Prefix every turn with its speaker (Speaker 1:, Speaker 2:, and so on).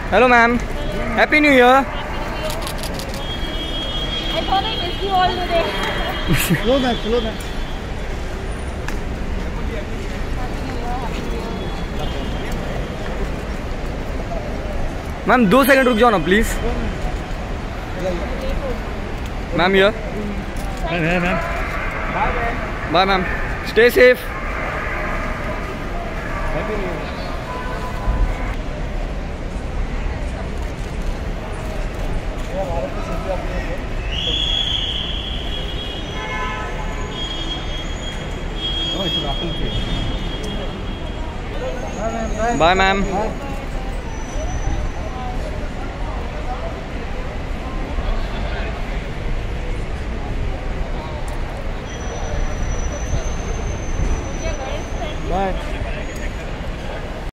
Speaker 1: Hello, ma'am. Happy New Year.
Speaker 2: I thought I missed you all today.
Speaker 3: Slow down, slow down.
Speaker 1: Ma'am 2 second रुक जाओ ना please. Ma'am here. Bye ma'am. Stay safe. Bye ma'am.